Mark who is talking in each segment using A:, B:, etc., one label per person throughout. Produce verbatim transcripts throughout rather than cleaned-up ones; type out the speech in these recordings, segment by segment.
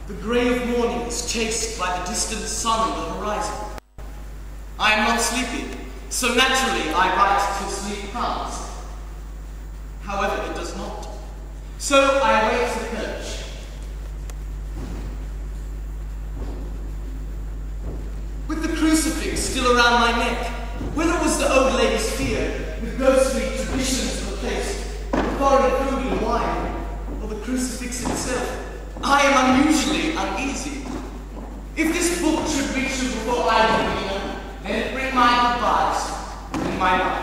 A: The grey of morning is chased by the distant sun on the horizon. I am not sleepy, so naturally I write till sleep comes. However, it does not. So I await the coach. With the crucifix still around my neck, whether it was the old lady's fear, with ghostly traditions replaced, foreign food and wine, or the crucifix itself, I am unusually uneasy. If this book should reach you before I do, you know, then bring my goodbyes in my life.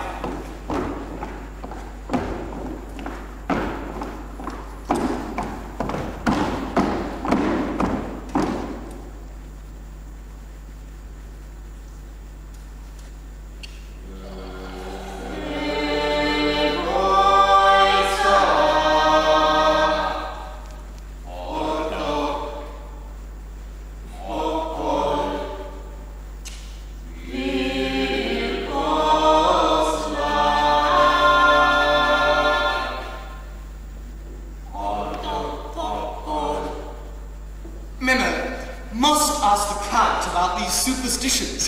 A: Must ask the Count about these superstitions.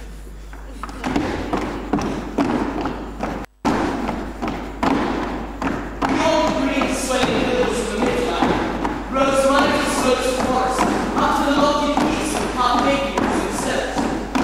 A: The old green swelling hills of the midland rose running to slopes of forest, up to the lofty peaks of Carpathians themselves.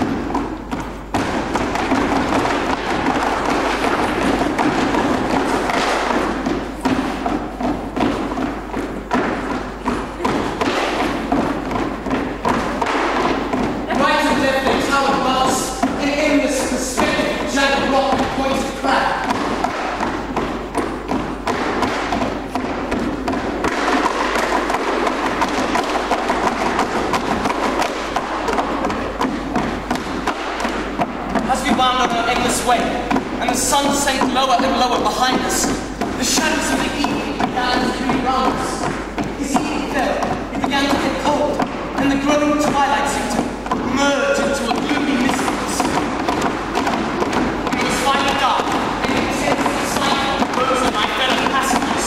A: As we wound on our endless way, and the sun sank lower and lower behind us, the shadows of the evening began to creep round us. As evening fell, it began to get cold, and the growing twilight seemed to merge into a gloomy mistiness. It was finally dark, and the intense excitement rose on my fellow passengers.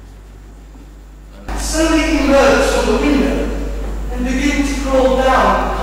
A: Slowly emerge from the window and begin to crawl down